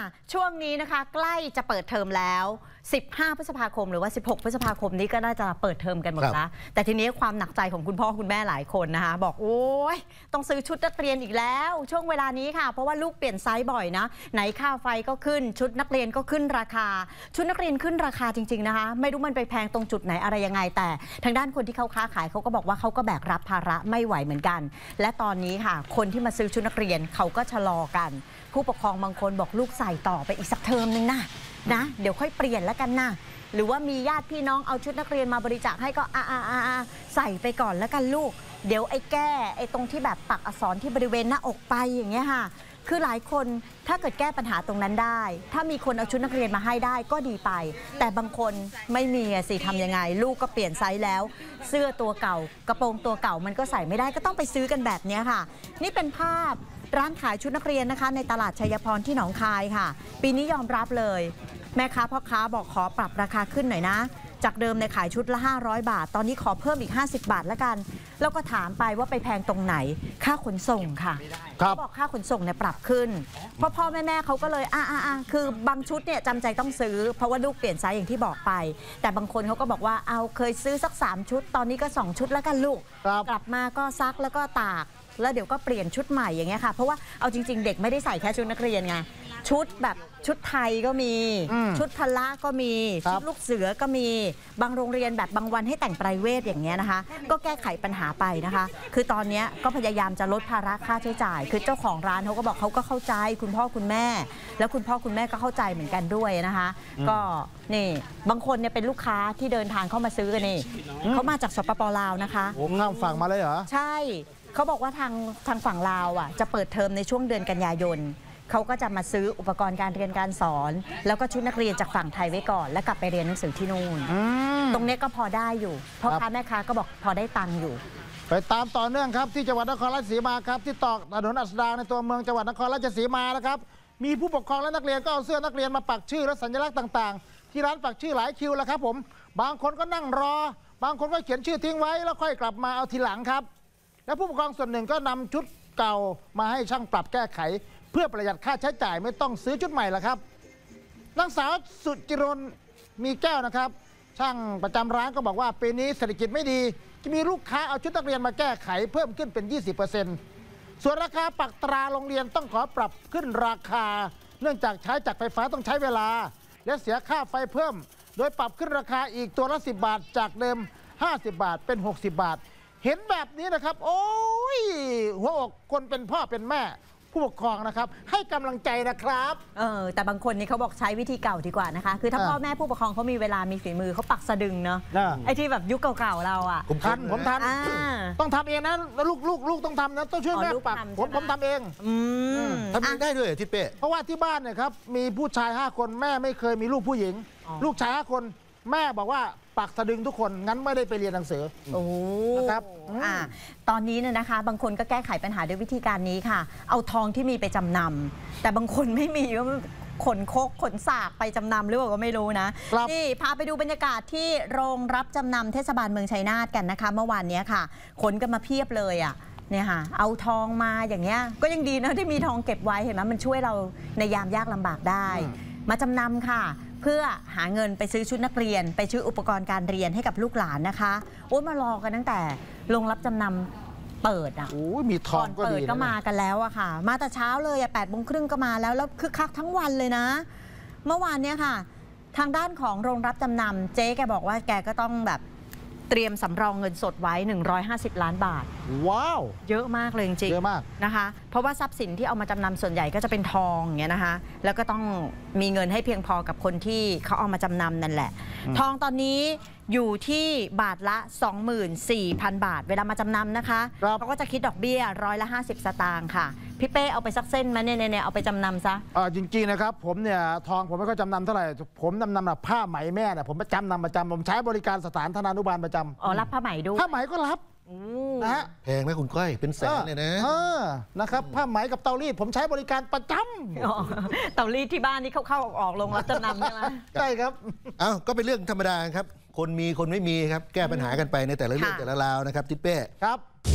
ช่วงนี้นะคะใกล้จะเปิดเทอมแล้ว15 พฤษภาคมหรือว่า16 พฤษภาคมนี้ก็น่าจะเปิดเทอมกันหมดแล้วแต่ทีนี้ความหนักใจของคุณพ่อคุณแม่หลายคนนะคะบอกโอ้ยต้องซื้อชุดนักเรียนอีกแล้วช่วงเวลานี้ค่ะเพราะว่าลูกเปลี่ยนไซส์บ่อยนะไหนค่าไฟก็ขึ้นชุดนักเรียนก็ขึ้นราคาชุดนักเรียนขึ้นราคาจริงๆนะคะไม่รู้มันไปแพงตรงจุดไหนอะไรยังไงแต่ทางด้านคนที่เขาค้าขายเขาก็บอกว่าเขาก็แบกรับภาระไม่ไหวเหมือนกันและตอนนี้ค่ะคนที่มาซื้อชุดนักเรียนเขาก็ชะลอกันผู้ปกครองบางคนบอกลูกใส่ต่อไปอีกสักเทอมนึงนะเดี๋ยวค่อยเปลี่ยนแล้วกันนะหรือว่ามีญาติพี่น้องเอาชุดนักเรียนมาบริจาคให้ก็ใส่ไปก่อนแล้วกันลูกเดี๋ยวไอ้ตรงที่แบบปักอักษรที่บริเวณหน้าอกไปอย่างเงี้ยค่ะคือหลายคนถ้าเกิดแก้ปัญหาตรงนั้นได้ถ้ามีคนเอาชุดนักเรียนมาให้ได้ก็ดีไปแต่บางคนไม่มีสิทำยังไงลูกก็เปลี่ยนไซส์แล้วเสื้อตัวเก่ากระโปรงตัวเก่ามันก็ใส่ไม่ได้ก็ต้องไปซื้อกันแบบนี้ค่ะนี่เป็นภาพร้านขายชุดนักเรียนนะคะในตลาดชัยพรที่หนองคายค่ะปีนี้ยอมรับเลยแม่ค้าพ่อค้าบอกขอปรับราคาขึ้นหน่อยนะจากเดิมในขายชุดละ500 บาทตอนนี้ขอเพิ่มอีก50 บาทแล้วกันแล้วก็ถามไปว่าไปแพงตรงไหนค่าขนส่งค่ะเขาบอกค่าขนส่งเนี่ยปรับขึ้นพ่อแม่เขาก็เลยคือบางชุดเนี่ยจำใจต้องซื้อเพราะว่าลูกเปลี่ยนไซส์อย่างที่บอกไปแต่บางคนเขาก็บอกว่าเอาเคยซื้อสัก3 ชุดตอนนี้ก็2 ชุดแล้วกันลูกกลับมาก็ซักแล้วก็ตากแล้วเดี๋ยวก็เปลี่ยนชุดใหม่อย่างเงี้ยค่ะเพราะว่าเอาจริงๆเด็กไม่ได้ใส่แค่ชุดนักเรียนไงชุดแบบชุดไทยก็มีชุดพละก็มีชุดลูกเสือก็มีบางโรงเรียนแบบบางวันให้แต่งไพรเวทอย่างเงี้ยนะคะก็แก้ไขปัญหาไปนะคะคือตอนนี้ก็พยายามจะลดภาระค่าใช้จ่ายคือเจ้าของร้านเขาก็บอกเขาก็เข้าใจคุณพ่อคุณแม่แล้วคุณพ่อคุณแม่ก็เข้าใจเหมือนกันด้วยนะคะก็นี่บางคนเนี่ยเป็นลูกค้าที่เดินทางเข้ามาซื้อกันนี่เขามาจากสปป.ลาวนะคะโอ้ข้ามฝั่งมาเลยเหรอใช่เขาบอกว่าทางฝั่งลาวจะเปิดเทอมในช่วงเดือนกันยายนเขาก็จะมาซื้ออุปกรณ์การเรียนการสอนแล้วก็ชุดนักเรียนจากฝั่งไทยไว้ก่อนแล้วกลับไปเรียนหนังสือที่นู่นตรงนี้ก็พอได้อยู่เพราะค้าแม่ค้าก็บอกพอได้ตังค์อยู่ไปตามต่อเนื่องครับที่จังหวัดนครราชสีมาครับที่ตอกถนนอัสดางในตัวเมืองจังหวัดนครราชสีมานะครับมีผู้ปกครองและนักเรียนก็เอาเสื้อนักเรียนมาปักชื่อและสัญลักษณ์ต่างๆที่ร้านปักชื่อหลายคิวแล้วครับผมบางคนก็นั่งรอบางคนก็เขียนชื่อทิ้งไว้แล้วค่อยกลับมาเอาทีหลังครับและผู้ปกครองส่วนหนึ่งก็นำชุดเก่ามาให้ช่างปรับแก้ไขเพื่อประหยัดค่าใช้จ่ายไม่ต้องซื้อชุดใหม่ละครับนางสาวสุจิรนมีแก้วนะครับช่างประจำร้านก็บอกว่าปีนี้เศรษฐกิจไม่ดีจะมีลูกค้าเอาชุดนักเรียนมาแก้ไขเพิ่มขึ้นเป็น 20%ส่วนราคาปักตราโรงเรียนต้องขอปรับขึ้นราคาเนื่องจากใช้จักรไฟฟ้าต้องใช้เวลาและเสียค่าไฟเพิ่มโดยปรับขึ้นราคาอีกตัวละ10 บาทจากเดิม50 บาทเป็น60 บาทเห็นแบบนี้นะครับโอ้ยหัวอกคนเป็นพ่อเป็นแม่ผู้ปกครองนะครับให้กำลังใจนะครับแต่บางคนนี่เขาบอกใช้วิธีเก่าดีกว่านะคะคือถ้าพ่อแม่ผู้ปกครองเขามีเวลามีฝีมือเขาปักสะดึงเนาะไอ้ที่แบบยุคเก่าๆเราอ่ะผมทันต้องทำเองนะแล้วลูกต้องทำนะต้องช่วยแม่ปักผมทำเองทำเองได้ด้วยทิเป้เพราะว่าที่บ้านเนี่ยครับมีผู้ชาย5 คนแม่ไม่เคยมีลูกผู้หญิงลูกชาย5 คนแม่บอกว่าปักสะดึงทุกคนงั้นไม่ได้ไปเรียนหนังสือนะครับตอนนี้เนี่ยนะคะบางคนก็แก้ไขปัญหาด้วยวิธีการนี้ค่ะเอาทองที่มีไปจำนำแต่บางคนไม่มีก็ขนโคกขนสากไปจำนำหรือเปล่าก็ไม่รู้นะนี่พาไปดูบรรยากาศที่โรงรับจำนำเทศบาลเมืองชัยนาทกันนะคะเมื่อวานนี้ค่ะขนกันมาเพียบเลยเนี่ยค่ะเอาทองมาอย่างเงี้ยก็ยังดีนะที่มีทองเก็บไว้เห็นไหมมันช่วยเราในยามยากลำบากได้มาจำนำค่ะเพื่อหาเงินไปซื้อชุดนักเรียนไปซื้ออุปกรณ์การเรียนให้กับลูกหลานนะคะโอ้ยมารอกันตั้งแต่โรงรับจำนำเปิดโอ้ยมีทองก็ดีเปิดก็มากันแล้วอะค่ะมาแต่เช้าเลย8:30ก็มาแล้วคึกคักทั้งวันเลยนะเมื่อวานเนี้ยค่ะทางด้านของโรงรับจำนำเจ๊แกบอกว่าแกก็ต้องแบบเตรียมสำรองเงินสดไว้150 ล้านบาทว้าวเยอะมากเลยจริงๆเยอะมากนะคะเพราะว่าทรัพย์สินที่เอามาจำนำส่วนใหญ่ก็จะเป็นทองอย่างเงี้ยนะคะแล้วก็ต้องมีเงินให้เพียงพอกับคนที่เขาเอามาจำนำนั่นแหละทองตอนนี้อยู่ที่บาทละ 24,000 บาทเวลามาจำนำนะคะเขาก็จะคิดดอกเบี้ย50%สตางค์ค่ะพี่เป้เอาไปสักเส้นมาเนี่ยเอาไปจำนำซะจริงๆนะครับผมเนี่ยทองผมไม่ค่อยจำนำเท่าไหร่ผมจำนำแบบผ้าไหมแม่เนี่ยผมจำนำประจำผมใช้บริการสถานธนานุบาลประจำรับผ้าไหมด้วยผ้าไหมก็รับนะฮะแพงไหมคุณก้อยเป็นแสนเลยนะนะครับผ้าไหมกับเตารีดผมใช้บริการประจำเตารีดที่บ้านนี่เข้าออกลงรับจำนำใช่ไหมใช่ครับก็เป็นเรื่องธรรมดาครับคนมีคนไม่มีครับแก้ปัญหากันไปในแต่ละเรื่องแต่ละราวนะครับทิเป้ครับ